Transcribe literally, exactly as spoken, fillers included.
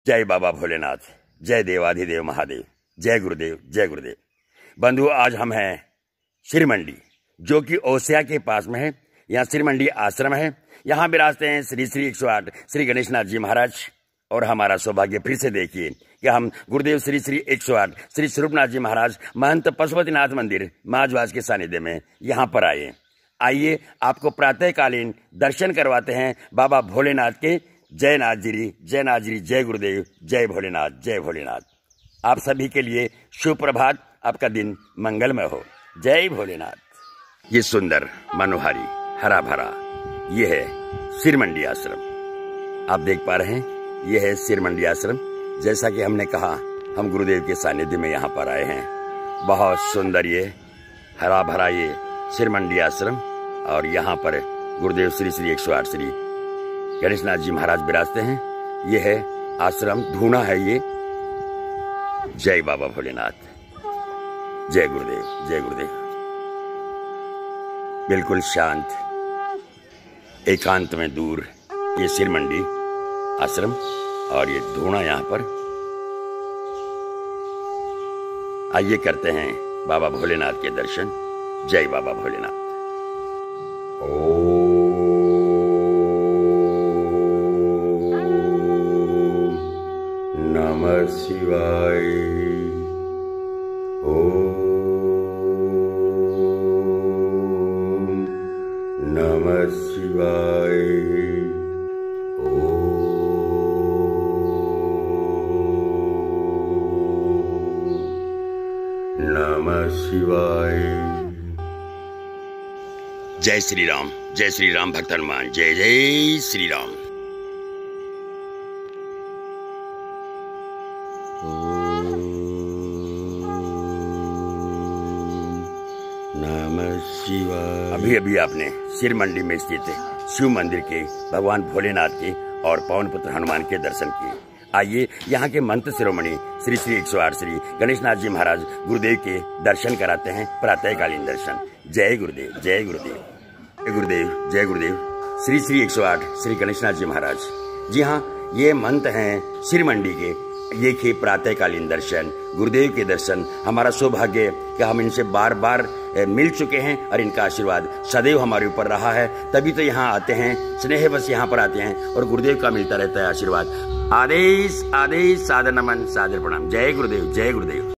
जय बाबा भोलेनाथ, जय देवाधिदेव महादेव, जय गुरुदेव, जय गुरुदेव। बंधु, आज हम हैं सिरमंडी, जो कि ओसिया के पास में है। यहाँ सिरमंडी आश्रम है। यहाँ विराजते हैं श्री श्री एक सौ आठ श्री गणेशनाथ जी महाराज। और हमारा सौभाग्य फिर से देखिए कि हम गुरुदेव श्री श्री एक सौ आठ श्री स्वरूपनाथ जी महाराज महंत पशुपतिनाथ मंदिर माजवाज के सानिध्य में यहाँ पर आए। आइए आपको प्रातःकालीन दर्शन करवाते हैं बाबा भोलेनाथ के। जय नाथ जी, जय नाथ जी, जय गुरुदेव, जय भोलेनाथ, जय भोलेनाथ। आप सभी के लिए सुप्रभात, आपका दिन मंगलमय हो। जय भोलेनाथ। ये सुंदर, मनोहारी, हरा भरा ये है सिरमंडी आश्रम। आप देख पा रहे हैं, ये है सिरमंडी आश्रम। जैसा कि हमने कहा, हम गुरुदेव के सानिध्य में यहाँ पर आए हैं। बहुत सुंदर ये हरा भरा ये सिरमंडी आश्रम। और यहाँ पर गुरुदेव श्री श्री एक सौ आठ श्री गणेशनाथ जी महाराज विराजते हैं। ये है आश्रम, धूना है ये। जय बाबा भोलेनाथ, जय गुरुदेव, जय गुरुदेव। बिल्कुल शांत, एकांत में दूर ये सिरमंडी आश्रम और ये धूना यहाँ पर। आइए करते हैं बाबा भोलेनाथ के दर्शन। जय बाबा भोलेनाथ। ओम नमः शिवाय। ओम नमः शिवाय। नमः शिवाय। जय श्री राम, जय श्री राम भक्त हनुमान, जय जय श्री राम। नमः शिवाय। अभी अभी आपने सिरमंडी में स्थित शिव मंदिर के भगवान भोलेनाथ के और पवन पुत्र हनुमान के दर्शन किए। आइए यहाँ के मंत्र शिरोमणि श्री श्री एक सौ आठ श्री गणेशनाथ जी महाराज गुरुदेव के दर्शन कराते हैं, प्रातःकालीन दर्शन। जय गुरुदेव, जय गुरुदेव, जय गुरुदेव, जय गुरुदेव। श्री श्री एक सौ आठ श्री गणेशनाथ जी महाराज। जी हाँ, ये मंत्र हैं सिरमंडी के। ये के प्रातःकालीन दर्शन, गुरुदेव के दर्शन। हमारा सौभाग्य कि हम इनसे बार बार मिल चुके हैं और इनका आशीर्वाद सदैव हमारे ऊपर रहा है। तभी तो यहाँ आते हैं, स्नेह बस यहाँ पर आते हैं और गुरुदेव का मिलता रहता है आशीर्वाद। आदेश, आदेश, सादर नमन, सादर प्रणाम। जय गुरुदेव, जय गुरुदेव।